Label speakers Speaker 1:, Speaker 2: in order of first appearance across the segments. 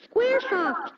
Speaker 1: Squaresoft.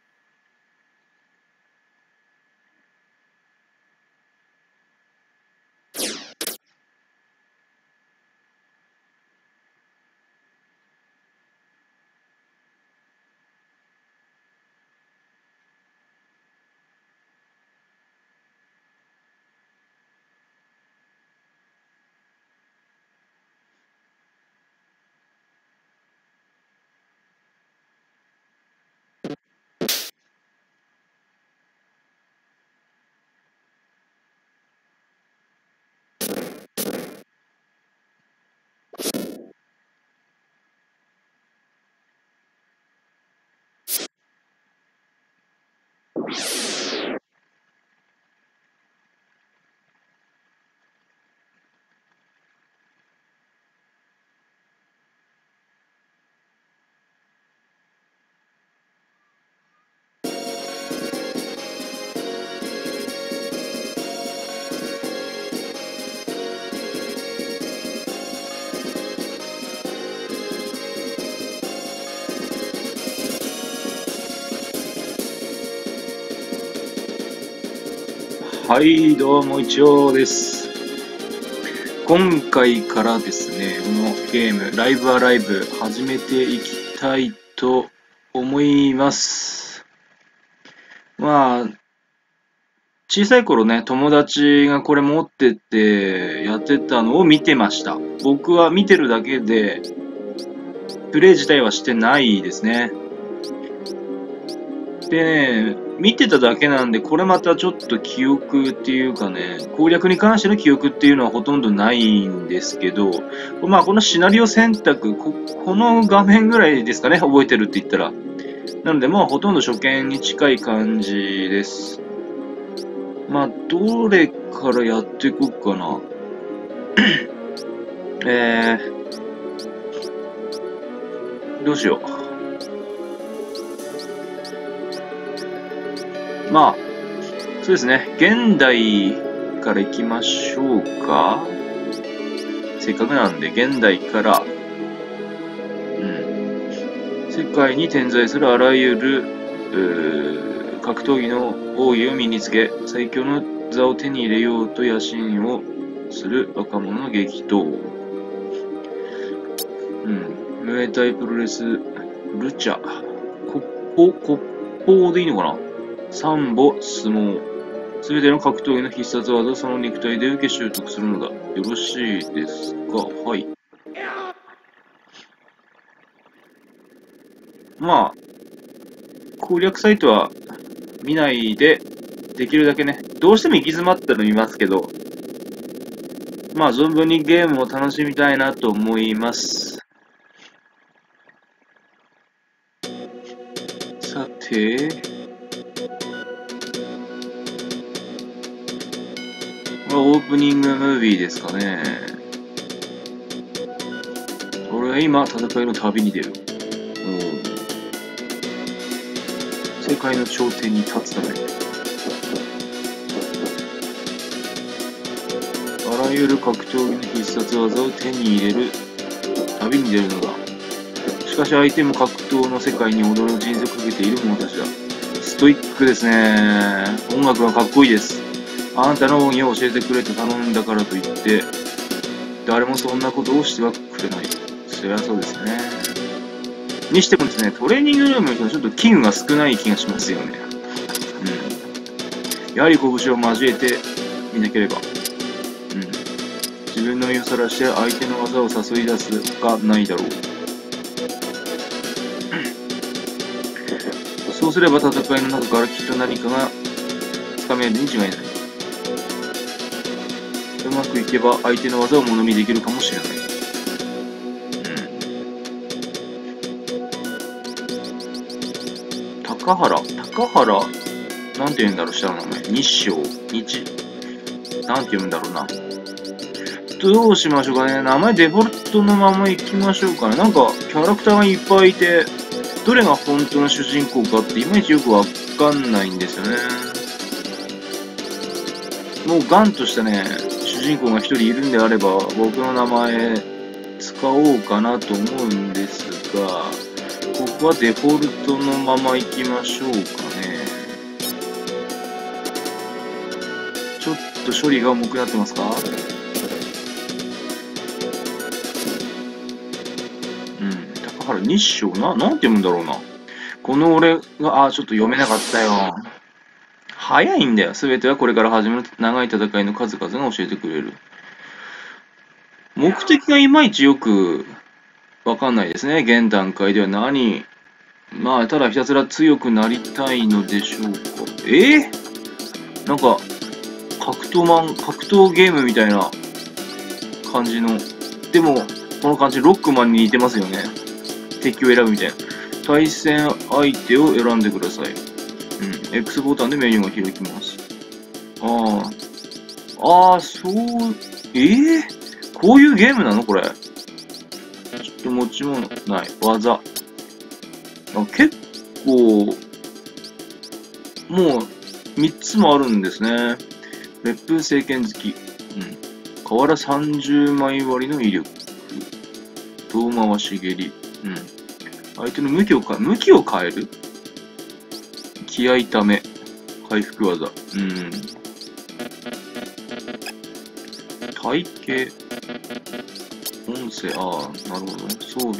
Speaker 2: はい、どうも、一応です。今回からですね、このゲーム、ライブアライブ、始めていきたいと思います。まあ、小さい頃ね、友達がこれ持ってて、やってたのを見てました。僕は見てるだけで、プレイ自体はしてないですね。でね、見てただけなんで、これまたちょっと記憶っていうかね、攻略に関しての記憶っていうのはほとんどないんですけど、まあこのシナリオ選択、この画面ぐらいですかね、覚えてるって言ったら。なのでまあほとんど初見に近い感じです。まあ、どれからやっていこうかな。どうしよう。まあ、そうですね。現代から行きましょうか。せっかくなんで、現代から、世界に点在するあらゆる、格闘技の奥義を身につけ、最強の座を手に入れようと野心をする若者の激闘。ムエタイプロレス、ルチャ、骨砲でいいのかな？サンボ、相撲。すべての格闘技の必殺技をその肉体で受け習得するのだ。よろしいですか？はい。まあ、攻略サイトは見ないで、できるだけね、どうしても行き詰まったら見ますけど、まあ、存分にゲームを楽しみたいなと思います。さて、これはオープニングムービーですかね。俺は今、戦いの旅に出る。世界の頂点に立つため。あらゆる格闘技の必殺技を手に入れる旅に出るのだ。しかし相手も格闘の世界に踊る人生をかけている者たちだ。ストイックですね。音楽はかっこいいです。あなたの奥義を教えてくれと頼んだからといって、誰もそんなことをしてはくれない。そりゃそうですね。にしてもですね、トレーニングルームのちょっと器具が少ない気がしますよね。やはり拳を交えてみなければ。自分の身をさらして相手の技を誘い出すがないだろう。そうすれば戦いの中からきっと何かがつかめるに違いない。うまくいけば相手の技をものにできるかもしれない。高原なんて言うんだろう、下の名前。日、なんて言うんだろうな。どうしましょうかね。名前デフォルトのまま行きましょうかね。なんか、キャラクターがいっぱいいて、どれが本当の主人公かっていまいちよくわかんないんですよね。もうガンとしたね、主人公が一人いるんであれば、僕の名前使おうかなと思うんですが、 ここはデフォルトのまま行きましょうかね。ちょっと処理が重くなってますか？高原日照なんて読むんだろうな。この俺が、ちょっと読めなかったよ。早いんだよ。すべてはこれから始まる長い戦いの数々が教えてくれる。目的がいまいちよくわかんないですね。現段階ではただひたすら強くなりたいのでしょうか。なんか、格闘ゲームみたいな感じの。でも、この感じ、ロックマンに似てますよね。敵を選ぶみたいな。対戦相手を選んでください。X ボタンでメニューが開きます。こういうゲームなのこれ。ちょっと持ち物ない。技。結構、もう、3つもあるんですね。烈風聖剣好き。瓦30枚割りの威力。遠回し蹴り。相手の向きを変える？気合ため。回復技。体型。音声、なるほどね。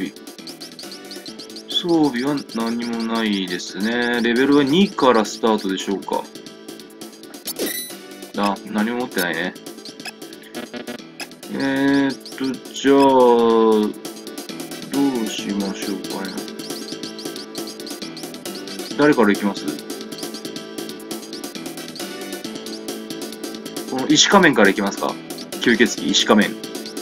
Speaker 2: 装備は何もないですね。レベルは2からスタートでしょうか。何も持ってないね。じゃあ、どうしましょうかね。誰から行きます？この石仮面から行きますか？吸血鬼、石仮面。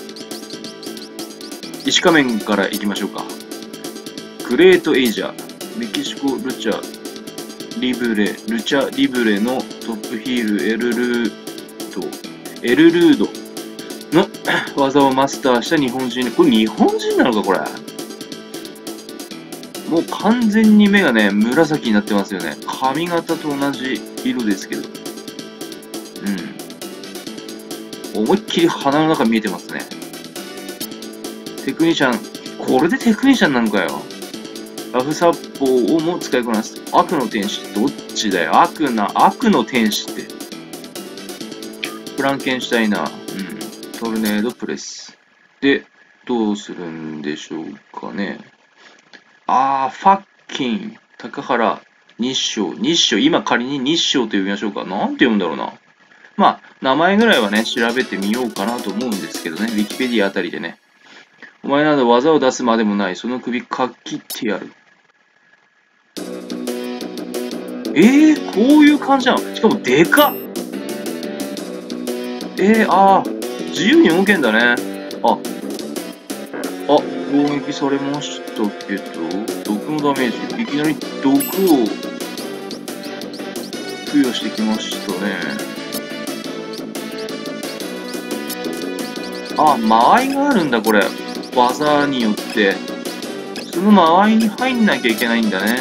Speaker 2: 石仮面から行きましょうか。グレートエイジャー、メキシコルチャリブレのトップヒールエルルードの技をマスターした日本人。これ日本人なのかこれ。もう完全に目がね、紫になってますよね。髪型と同じ色ですけど。思いっきり鼻の中見えてますね。テクニシャン。これでテクニシャンなのかよ。ラフ殺法をも使いこなす。悪の天使。どっちだよ。悪の天使って。フランケンシュタイナー。トルネードプレス。で、どうするんでしょうかね。ファッキン。高原。日照。今仮に日照と呼びましょうか。なんて読むんだろうな。名前ぐらいはね、調べてみようかなと思うんですけどね。ウィキペディアあたりでね。お前など技を出すまでもない。その首かっきってやる。こういう感じなの？しかもでかっ！自由に動けんだね。攻撃されましたけど、毒のダメージ。いきなり毒を付与してきましたね。間合いがあるんだ、これ。技によって。その間合いに入んなきゃいけないんだね。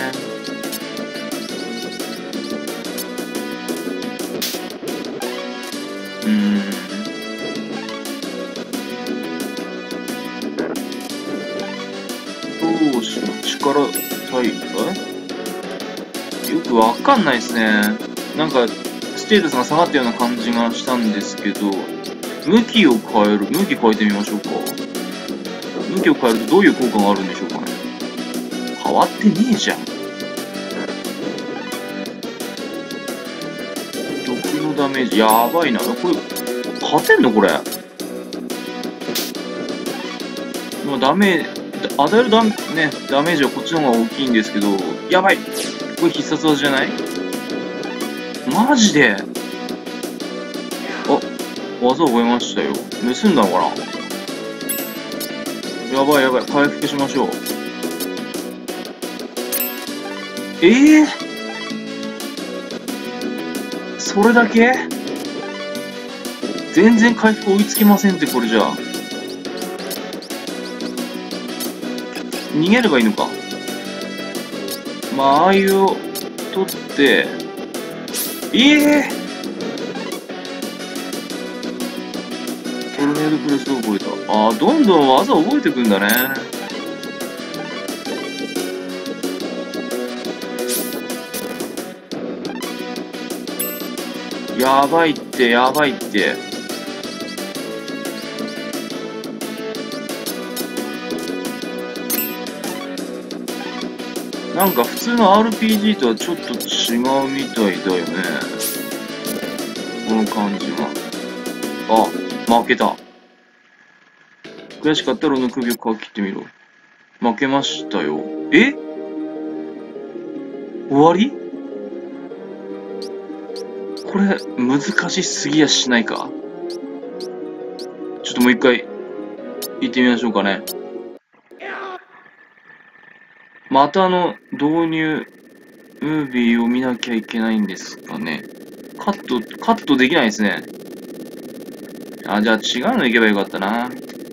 Speaker 2: どうしよう。力対よくわかんないですね。なんか、ステータスが下がったような感じがしたんですけど、向きを変える。向き変えてみましょうか。向きを変えるとどういう効果があるんでしょうかね。変わってねえじゃん。毒のダメージ、やばいな。これ、勝てんのこれ。当たるダメージはこっちの方が大きいんですけど、やばい。これ必殺技じゃない？マジで？技覚えましたよ。盗んだのかな？やばい。回復しましょう。それだけ？全然回復追いつけませんって、これじゃあ。逃げればいいのか。間合いを取って、トルネードプレスを覚えた。どんどん技を覚えてくんだね。 やばいって、やばいって。なんか普通の RPG とはちょっと違うみたいだよね。この感じは。あ、負けた。悔しかったら俺の首をかき切ってみろ。負けましたよ。え？終わり？これ、難しすぎやしないか？ちょっともう一回、行ってみましょうかね。また導入、ムービーを見なきゃいけないんですかね。カットできないですね。あ、じゃあ違うの行けばよかったな。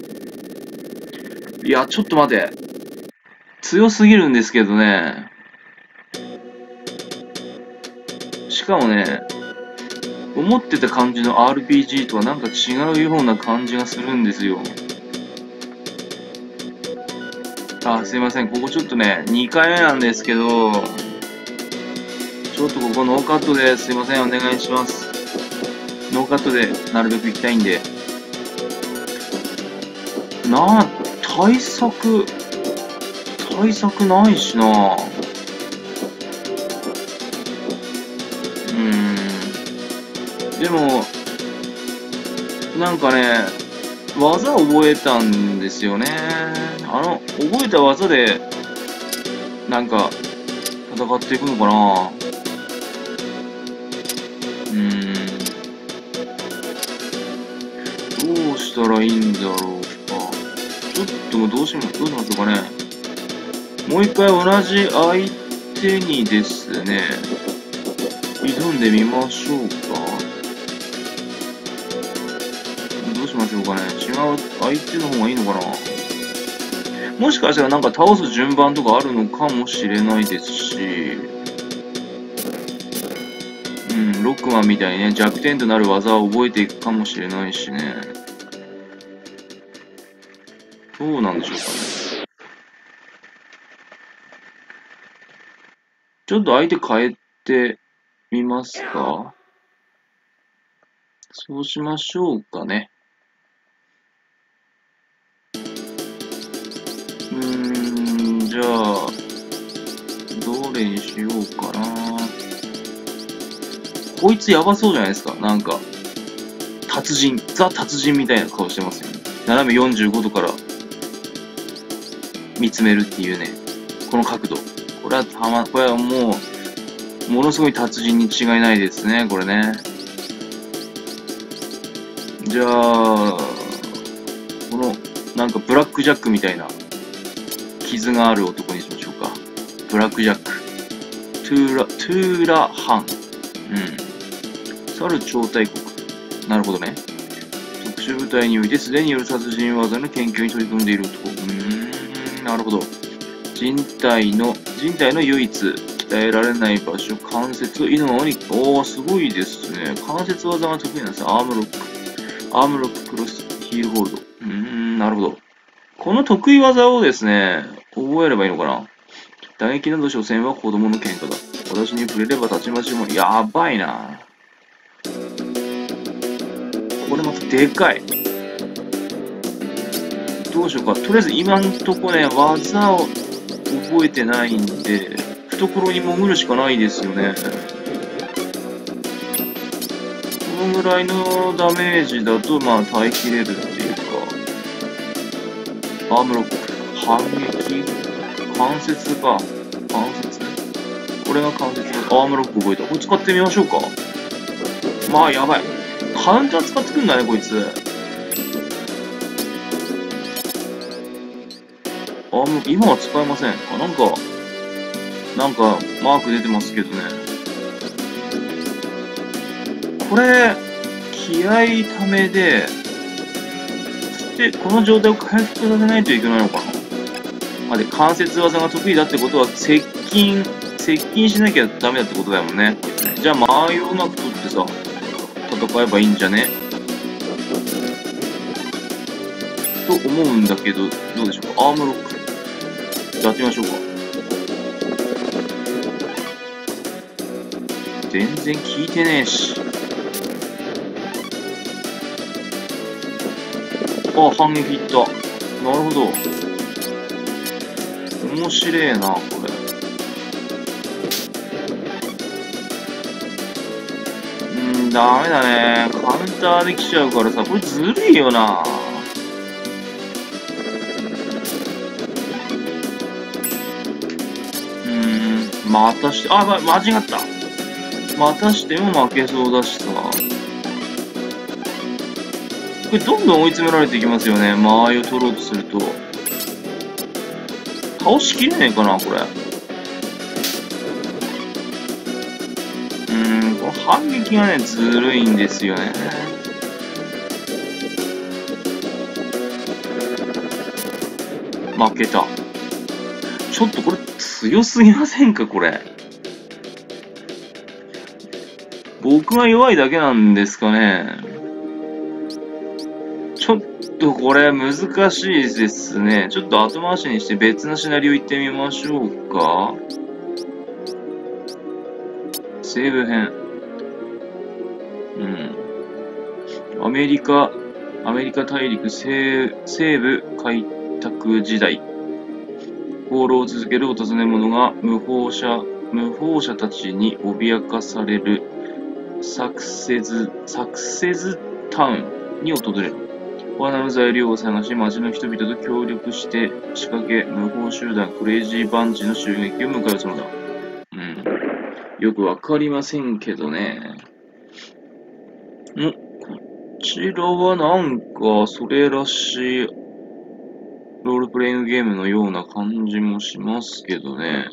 Speaker 2: いや、ちょっと待て。強すぎるんですけどね。しかもね、思ってた感じの RPG とはなんか違うような感じがするんですよ。あ、すいません。ここちょっとね、2回目なんですけど、ちょっとここノーカットです。すいません。お願いします。ノーカットでなるべく行きたいんで。対策ないしな。でも、なんかね、技を覚えたんですよね。覚えた技で、なんか、戦っていくのかな。どうしたらいいんだろうか。ちょっとどうしましょうかね。もう一回同じ相手にですね、挑んでみましょうか。どうしましょうかね。違う相手の方がいいのかな。もしかしたらなんか倒す順番とかあるのかもしれないですし、ロックマンみたいにね、弱点となる技を覚えていくかもしれないしね。どうなんでしょうかね。ちょっと相手変えてみますか。そうしましょうかね。じゃあ、どれにしようかな。こいつやばそうじゃないですか。なんか、達人、ザ達人みたいな顔してますよね。斜め45度から見つめるっていうね。この角度。これはもう、ものすごい達人に違いないですね、これね。じゃあ、この、なんかブラックジャックみたいな、傷がある男にしましょうか。ブラックジャック。トゥーラハン。サル超大国。なるほどね。特殊部隊においてすでによる殺人技の研究に取り組んでいる男。なるほど。人体の唯一、鍛えられない場所、関節を犬のに、すごいですね。関節技が得意なんですね。アームロッククロスヒールホールド。なるほど。この得意技をですね、覚えればいいのかな。打撃など所詮は子供の喧嘩だ。私に触れればたちまちもやばいな。これまたでかい。どうしようか。とりあえず今んとこね、技を覚えてないんで、懐に潜るしかないですよね。このぐらいのダメージだと、まあ耐えきれるっていうか。アームロック、反撃、関節か。関節これが関節。アームロック覚えた。これ使ってみましょうか。まあやばい。カウンター使ってくんだね、こいつ。今は使えません。なんか、マーク出てますけどね。これ、気合ためで、この状態を回復させないといけないのかな。で、関節技が得意だってことは、接近しなきゃダメだってことだもんね。じゃあ、間合いをうまく取ってさ、戦えばいいんじゃねと思うんだけど、どうでしょうか。アームロック。やってみましょうか。全然効いてねえし。 あ、反撃いった。なるほど。面白えな、これ。ダメだね。カウンターできちゃうからさ、これずるいよな。またして、あ、間違った。またしても負けそうだしさ。これどんどん追い詰められていきますよね。間合いを取ろうとすると。倒しきれねえかな、これ。この反撃がね、ずるいんですよね。負けた。ちょっとこれ強すぎませんか、これ。僕が弱いだけなんですかね。ちょっとこれ難しいですね。ちょっと後回しにして別のシナリオ行ってみましょうか。西部編。アメリカ大陸西部開拓時代。放浪を続けるお尋ね者が無法者たちに脅かされるサクセズタウンに訪れる。罠の材料を探し、町の人々と協力して仕掛け、無法集団クレイジーバンチの襲撃を迎え撃つのだ。よくわかりませんけどね。こちらはなんか、それらしい、ロールプレイングゲームのような感じもしますけどね。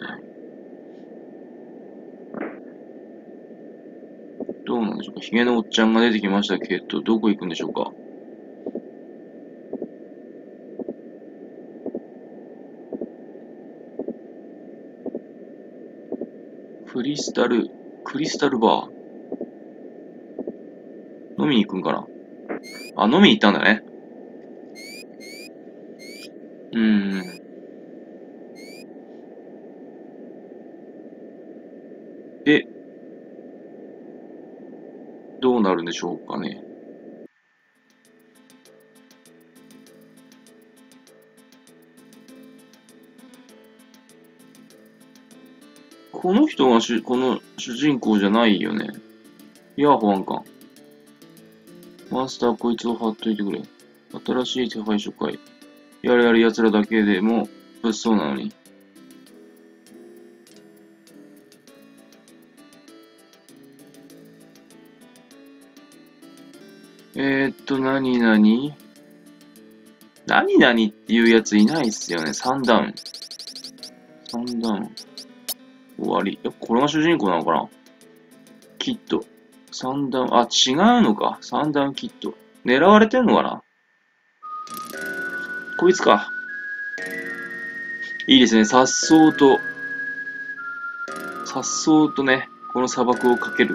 Speaker 2: どうなんでしょうか。ヒゲのおっちゃんが出てきましたけど、どこ行くんでしょうか。クリスタルバー。飲みに行くんかな。あ、飲みに行ったんだね。で、どうなるんでしょうかね。この人がこの主人公じゃないよね。いや、保安官。マスター、こいつを貼っといてくれ。新しい手配書かい。やれやれ奴らだけでも物騒なのに。何々っていうやついないっすよね。3ダウン。3ダウン。終わり。これが主人公なのかな。キット。3ダウン。あ、違うのか。3ダウンキット。狙われてんのかな。こいつか。いいですね。颯爽とね、この砂漠をかける。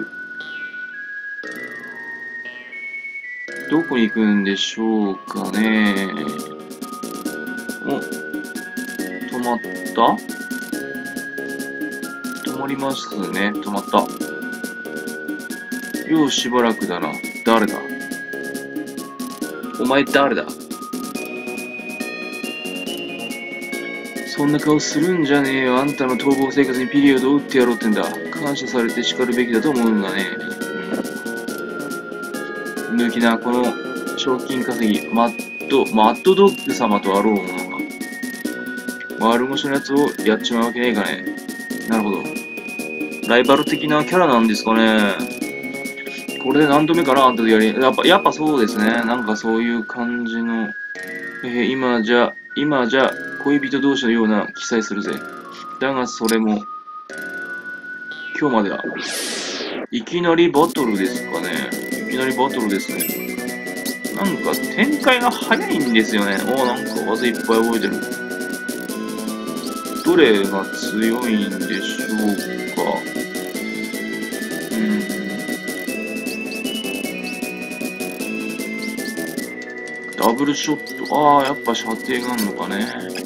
Speaker 2: どこに行くんでしょうかね。止まった?止まりますね。止まった。ようしばらくだな。誰だ?お前誰だ?そんな顔するんじゃねえよ。あんたの逃亡生活にピリオドを打ってやろうってんだ。感謝されて叱るべきだと思うんだね。抜きな、この賞金稼ぎ、マッドドッグ様とあろうものが。悪腰のやつをやっちまうわけねえかね。なるほど。ライバル的なキャラなんですかね。これで何度目かなあんたとやっぱそうですね。なんかそういう感じの。今じゃ、恋人同士のような記載するぜ。だがそれも、今日までだ。いきなりバトルですかね。いきなりバトルですね。なんか展開が早いんですよね。なんか技いっぱい覚えてる。どれが強いんでしょうか。ダブルショット。やっぱ射程があるのかね。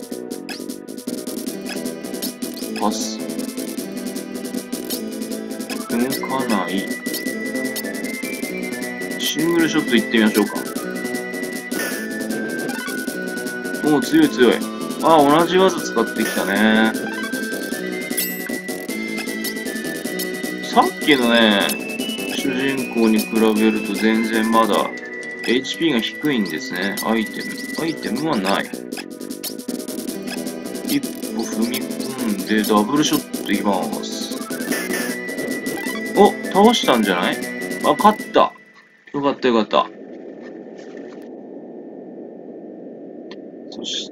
Speaker 2: パス。動かない。シングルショット行ってみましょうか。 おお、強い強い。ああ、同じ技使ってきたね。さっきのね、主人公に比べると全然まだ HP が低いんですね。アイテムはない。一歩踏み込んでダブルショットいきます。お、倒したんじゃない？あ、勝った。よかったよかった。そして、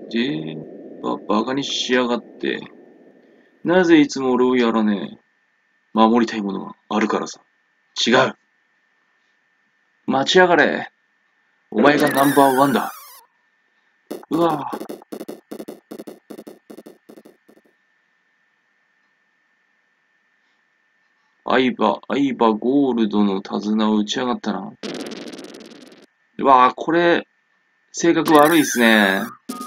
Speaker 2: バカにしやがって。なぜいつも俺をやらねえ。守りたいものがあるからさ。違う。待ちやがれ。お前がナンバーワンだ。うわぁ。相葉ゴールドの手綱を打ち上がったな。うわぁ、これ、性格悪いっすね。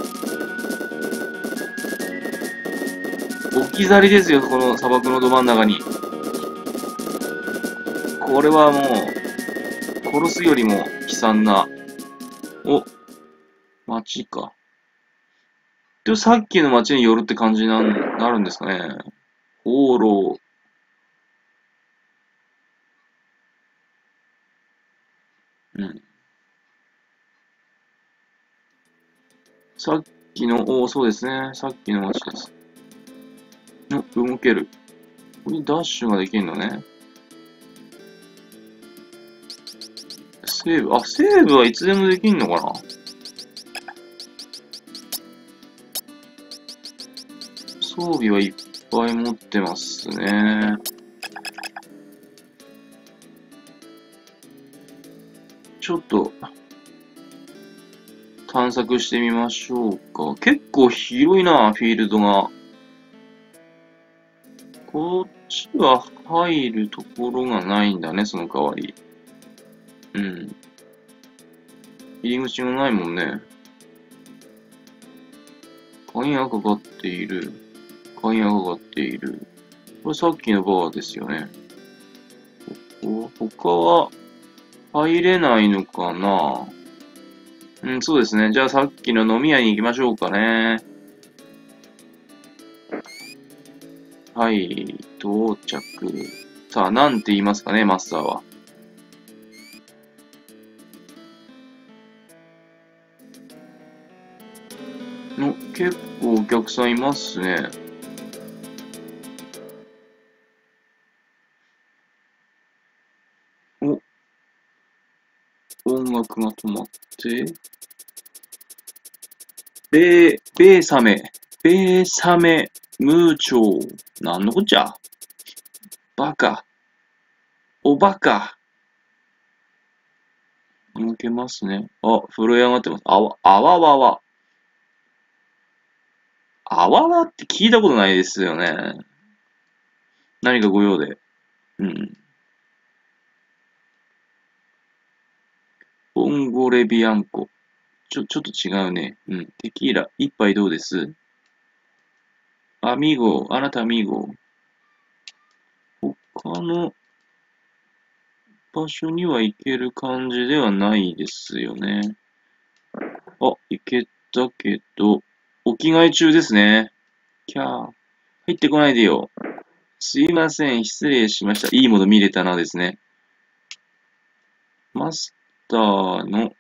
Speaker 2: 置き去りですよ、この砂漠のど真ん中に。これはもう、殺すよりも悲惨な。お、街か。で、さっきの街に寄るって感じになるんですかね。放浪。うん。さっきの、そうですね。さっきの街です。動ける。これダッシュができるのね。セーブはいつでもできんのかな？装備はいっぱい持ってますね。ちょっと、探索してみましょうか。結構広いな、フィールドが。こっちは入るところがないんだね、その代わり。うん。入り口もないもんね。鍵がかかっている。鍵がかかっている。これさっきのバーですよね。他は入れないのかな？うん、そうですね。じゃあさっきの飲み屋に行きましょうかね。はい、到着。さあ、なんて言いますかね、マスターは。結構お客さんいますね。お、音楽が止まって。ベーサメ、ベーサメ、ムーチョー。なんのこっちゃ？バカ、おバカ。抜けますね。あ、震え上がってます。あわわわ。あわわって聞いたことないですよね。何かご用で。うん。ボンゴレビアンコ。ちょっと違うね。うん。テキーラ、一杯どうです？アミーゴ、あなたアミーゴ。他の場所には行ける感じではないですよね。あ、行けたけど、お着替え中ですね。キャー。入ってこないでよ。すいません、失礼しました。いいもの見れたなですね。マスターの、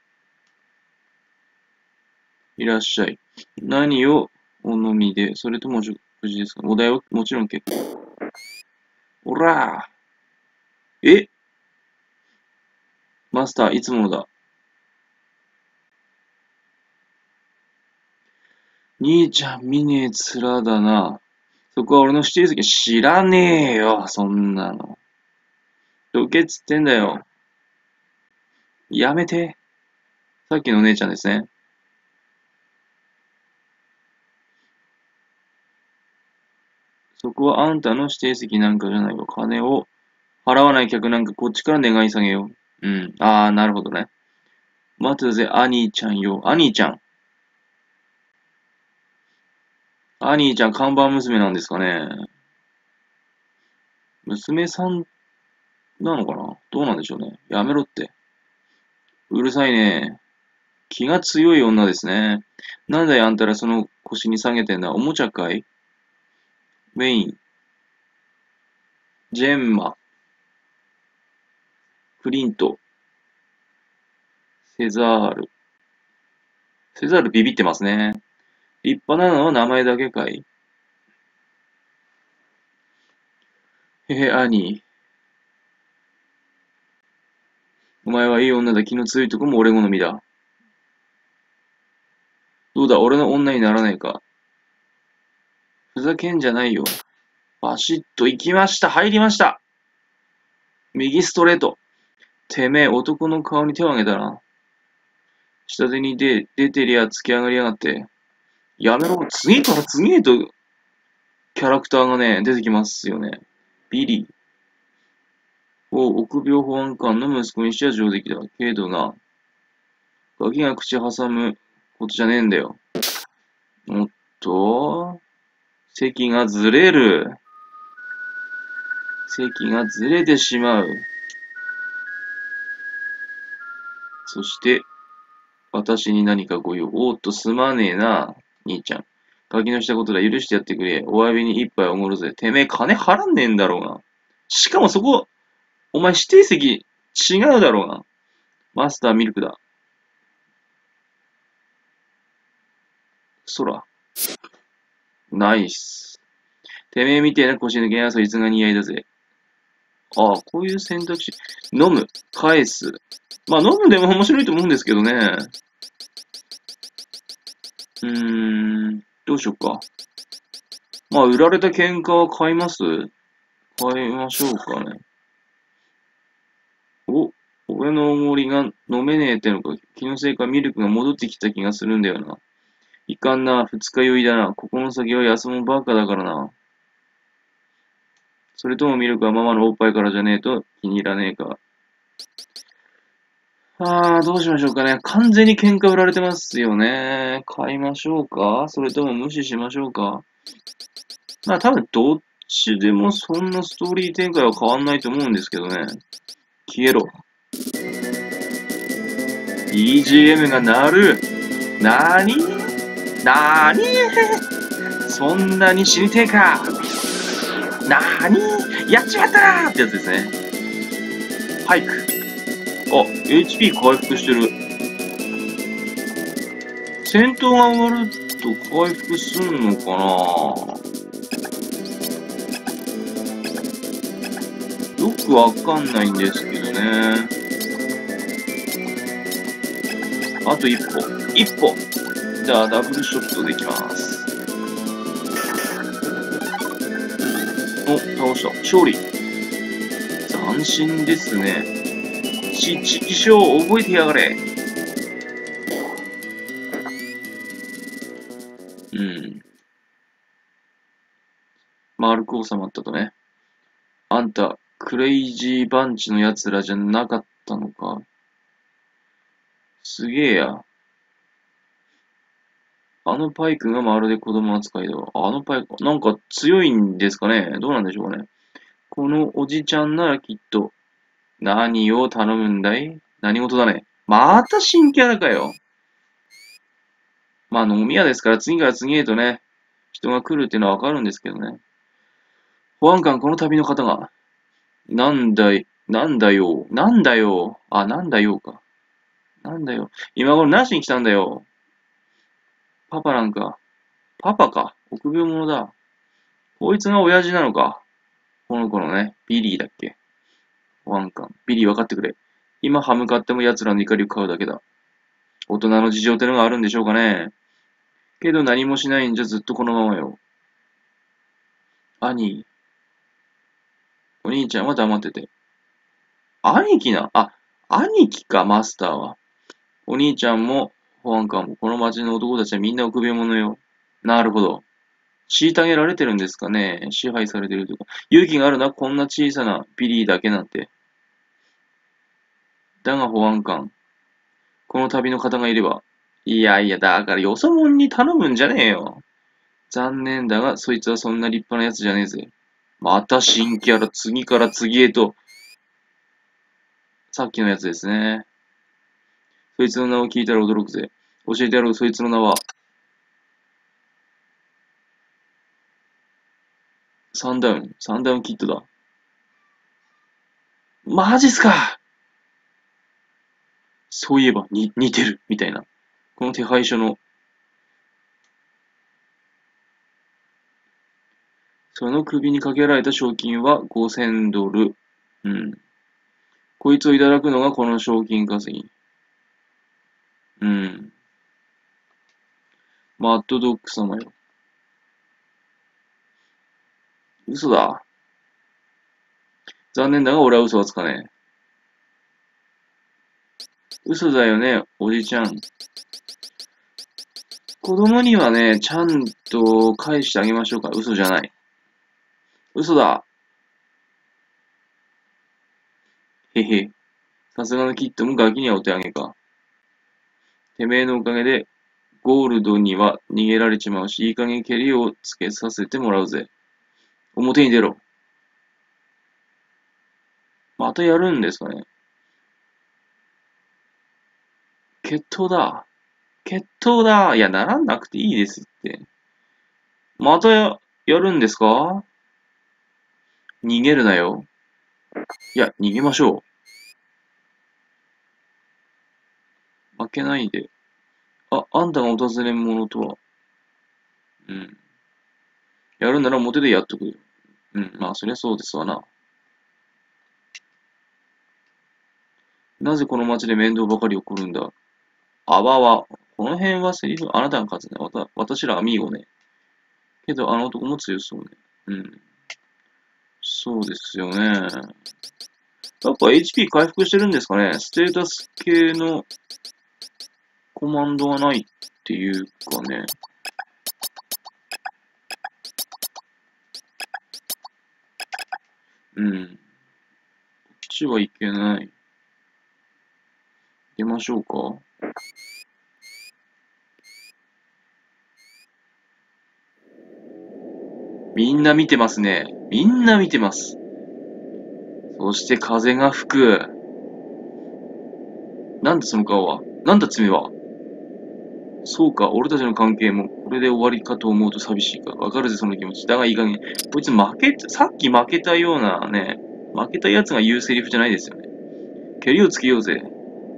Speaker 2: いらっしゃい。何をお飲みで、それともお食事ですか？お題はもちろん結構。おらー。マスター、いつものだ。兄ちゃん、見ねえ面だな。そこは俺の指定席知らねえよ、そんなの。どけっつってんだよ。やめて。さっきのお姉ちゃんですね。そこはあんたの指定席なんかじゃないよ。金を払わない客なんかこっちから願い下げよう。うん。ああ、なるほどね。待つぜ、アニーちゃんよ。アニーちゃん。アニーちゃん、看板娘なんですかね。娘さんなのかな？どうなんでしょうね。やめろって。うるさいね。 気が強い女ですね。なんだよ、あんたらその腰に下げてんだ。おもちゃかい？ウェイン、ジェンマ、クリント、セザール。セザールビビってますね。立派なのは名前だけかい？へへ、兄。お前はいい女だ。気の強いとこも俺好みだ。どうだ、俺の女にならないか。ふざけんじゃないよ。バシッと行きました。入りました。右ストレート。てめえ、男の顔に手を挙げたな。下手に出てりゃ突き上がりやがって。やめろ。次から次へとキャラクターがね、出てきますよね。ビリーを臆病保安官の息子にしては上出来だ。けどな、ガキが口挟むことじゃねえんだよ。おっと、席がずれる。席がずれてしまう。そして、私に何かご用。おっと、すまねえな、兄ちゃん。ガキのしたことだ、許してやってくれ。お詫びに一杯おごるぜ。てめえ、金払んねえんだろうな。しかもそこ、お前指定席違うだろうな。マスターミルクだ。そら。ナイス。てめえみてえな腰抜けやそいつが似合いだぜ。ああ、こういう選択肢。飲む。返す。まあ飲むでも面白いと思うんですけどね。どうしよっか。まあ売られた喧嘩は買います？買いましょうかね。俺のおごりが飲めねえってのか、気のせいかミルクが戻ってきた気がするんだよな。いかんな、二日酔いだな。ここの先は休むばっかだからな。それともミルクはママのおっぱいからじゃねえと気に入らねえか。どうしましょうかね。完全に喧嘩売られてますよね。買いましょうか？それとも無視しましょうか？まあ多分どっちでもそんなストーリー展開は変わんないと思うんですけどね。消えろ。BGM が鳴る。なーに？なーに？そんなに死にてえか？なーに？やっちまったーってやつですね。ハイク。あ、HP 回復してる。戦闘が終わると回復すんのかな？よくわかんないんですけどね。あと一歩。一歩。じゃあ、ダブルショットできます。お、倒した。勝利。斬新ですね。ちきしょう、覚えてやがれ。丸く収まったとね。あんた、クレイジーバンチの奴らじゃなかったのか？すげえや。あのパイクがまるで子供扱いだわ。あのパイク、なんか強いんですかね？どうなんでしょうかね。このおじちゃんならきっと、何を頼むんだい？何事だね。また新キャラかよ。まあ飲み屋ですから次から次へとね、人が来るっていうのはわかるんですけどね。保安官、この旅の方が、なんだい、なんだよ、なんだよ、あ、なんだよか。なんだよ。今頃何しに来たんだよ。パパなんか。パパか。臆病者だ。こいつが親父なのか。この子のね、ビリーだっけ。保安官。ビリー分かってくれ。今歯向かっても奴らの怒りを買うだけだ。大人の事情ってのがあるんでしょうかね。けど何もしないんじゃずっとこのままよ。兄。お兄ちゃんは黙ってて。兄貴な。あ、兄貴か、マスターは。お兄ちゃんも保安官もこの町の男たちはみんな臆病者よ。なるほど。虐げられてるんですかね。支配されてるとか。勇気があるな、こんな小さなビリーだけなんて。だが保安官、この旅の方がいれば。いやいや、だからよそ者に頼むんじゃねえよ。残念だが、そいつはそんな立派なやつじゃねえぜ。また新キャラ、次から次へと。さっきのやつですね。 そいつの名を聞いたら驚くぜ。教えてやろう、そいつの名は。サンダウンキッドだ。マジっすか。そういえば、似てる、みたいな。この手配書の、その首にかけられた賞金は5000ドル。うん。こいつをいただくのがこの賞金稼ぎ。うん。マッドドッグ様よ。嘘だ。残念だが俺は嘘はつかねえ。嘘だよね、おじちゃん。子供にはね、ちゃんと返してあげましょうか。嘘じゃない。嘘だ。へへ。さすがのキッドもガキにはお手上げか。てめえのおかげで、ゴールドには逃げられちまうし、いい加減蹴りをつけさせてもらうぜ。表に出ろ。またやるんですかね。決闘だ。決闘だ。いや、ならなくていいですって。またやるんですか？逃げるなよ。いや、逃げましょう。負けないで。あんたが訪れ者とは。うん。やるなら表でやっとくよ。うん、まあ、そりゃそうですわな。なぜこの町で面倒ばかり起こるんだ？あわわ。この辺はセリフ、あなたが勝つね。私らアミーゴね。けど、あの男も強そうね。うん。そうですよね。やっぱ HP 回復してるんですかね？ステータス系のコマンドがないっていうかね。うん。こっちはいけない。行きましょうか。みんな見てますね。みんな見てます。そして風が吹く。なんだその顔は。なんだ爪は。そうか、俺たちの関係もこれで終わりかと思うと寂しいか。わかるぜ、その気持ち。だがいい加減。こいつさっき負けたようなね、負けたやつが言うセリフじゃないですよね。蹴りをつけようぜ。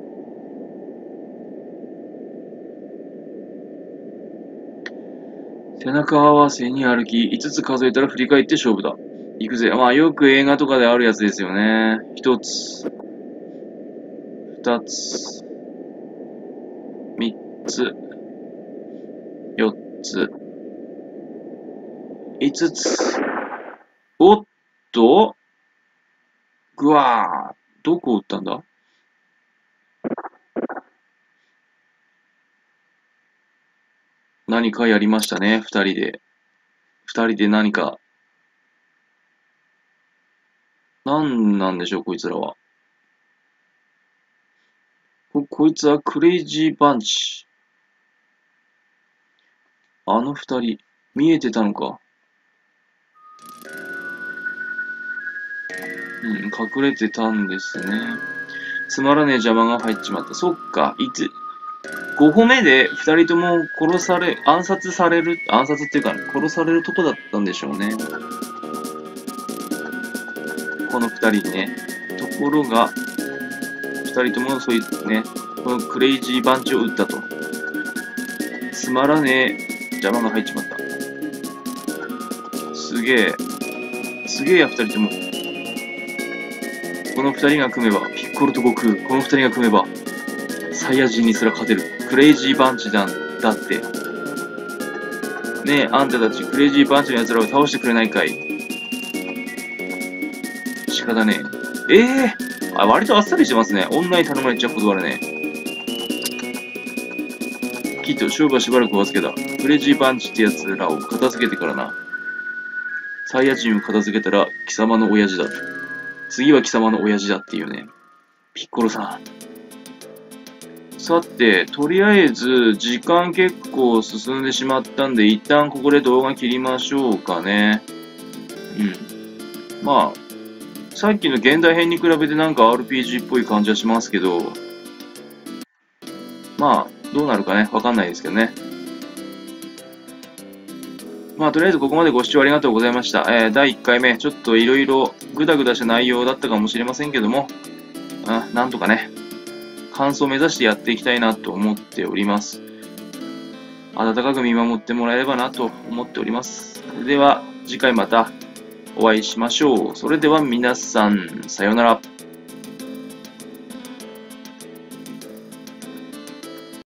Speaker 2: 背中合わせに歩き、5つ数えたら振り返って勝負だ。行くぜ。まあよく映画とかであるやつですよね。1つ、2つ、3つ、4つ、5つ。おっと、ぐわー。どこを打ったんだ？何かやりましたね、二人で。二人で何か。何なんでしょう、こいつらは。こいつはクレイジーバンチ。あの二人、見えてたのか。うん、隠れてたんですね。つまらねえ邪魔が入っちまった。そっか、5歩目で二人とも暗殺っていうか、殺されるとこだったんでしょうね。この二人にね。ところが、二人ともね、このクレイジーバンチを撃ったと。つまらねえ邪魔が入っちまった。すげえや、二人とも。この二人が組めば、ピッコロと悟空、この二人が組めば、サイヤ人にすら勝てる。クレイジーバンチだって。ねえ、あんたたち、クレイジーバンチの奴らを倒してくれないかい？仕方ねえ。割とあっさりしてますね。女に頼まれちゃ断るね。きっと勝負はしばらくお預けだ。クレイジーバンチって奴らを片付けてからな。サイヤ人を片付けたら貴様の親父だ。次は貴様の親父だっていうね。ピッコロさん。さて、とりあえず、時間結構進んでしまったんで、一旦ここで動画切りましょうかね。うん。まあ、さっきの現代編に比べてなんか RPG っぽい感じはしますけど、 まあ、どうなるかね、わかんないですけどね。まあ、とりあえずここまでご視聴ありがとうございました。第1回目、ちょっといろいろグダグダした内容だったかもしれませんけども、なんとかね、完走を目指してやっていきたいなと思っております。温かく見守ってもらえればなと思っております。では、次回またお会いしましょう。それでは皆さん、さようなら。